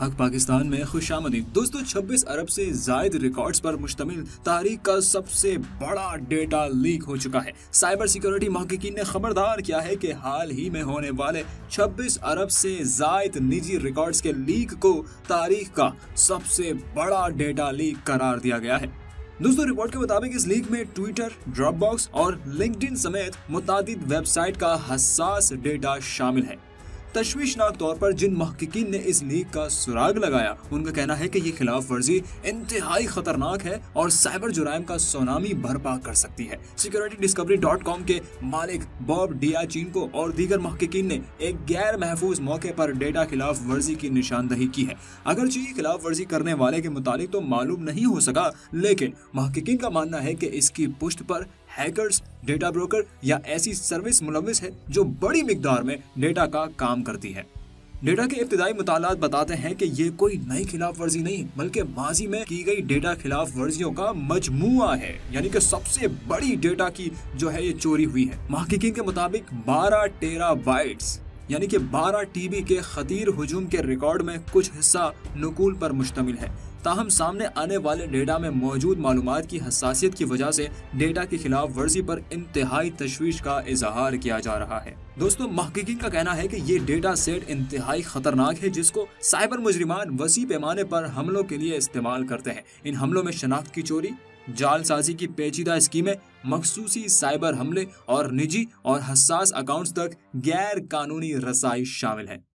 हक पाकिस्तान में खुशामदीद। दोस्तों 26 अरब से जायद रिकॉर्ड्स पर मुश्तमिल तारीख का सबसे बड़ा डेटा लीक हो चुका है। साइबर सिक्योरिटी महक़क़ीन ने खबरदार किया है कि हाल ही में होने वाले 26 अरब से जायद निजी रिकॉर्ड्स के लीक को तारीख का सबसे बड़ा डेटा लीक करार दिया गया है। दोस्तों रिपोर्ट के मुताबिक इस लीक में ट्विटर, ड्रॉपबॉक्स और लिंक्डइन समेत मुतादिद वेबसाइट का हसास डेटा शामिल है। तशवीशनाक तौर पर जिन महक़क़ीन ने इस लीक का सुराग लगाया, उनका कहना है कि ये खिलाफ वर्जी इंतहाई खतरनाक है और साइबर जुराइम का सुनामी बर्पा कर सकती है। securityDiscovery.com के मालिक बॉब डियाचिनको और दीगर महक़क़ीन ने एक गैर महफूज मौके पर डेटा खिलाफ वर्जी की निशानदही की है। अगरचे ये खिलाफ वर्जी करने वाले के मुतालिक तो मालूम नहीं हो सका, लेकिन महक़क़ीन का मानना है कि इसकी पुष्ट पर हैकर्स, डेटा ब्रोकर या ऐसी सर्विस मुलविस है जो बड़ी मिकदार में डेटा का काम करती है। डेटा के इब्तिदाई मुतालात बताते हैं कि ये कोई नई खिलाफ वर्जी नहीं बल्कि माजी में की गई डेटा खिलाफ वर्जियों का मजमुआ है, यानी कि सबसे बड़ी डेटा की जो है ये चोरी हुई है। महक़क़ीन के मुताबिक 12 टेराबाइट्स यानी कि 12 टीबी के खतीर हुजूम के रिकॉर्ड में कुछ हिस्सा नुकुल पर मुश्तमिल है। ताहम सामने आने वाले डेटा में मौजूद मालूमात की हसासियत की वजह से डेटा की खिलाफ वर्जी पर इंतहाई तशवीश का इजहार किया जा रहा है। दोस्तों महक़क़ीन का कहना है कि ये डेटा सेट इंतहाई खतरनाक है जिसको साइबर मुजरिमान वसी पैमाने पर हमलों के लिए इस्तेमाल करते हैं। इन हमलों में शनाख्त की चोरी, जालसाजी की पेचीदा स्कीमें, मखसूसी साइबर हमले और निजी और हसास अकाउंट्स तक गैर कानूनी रसाई शामिल है।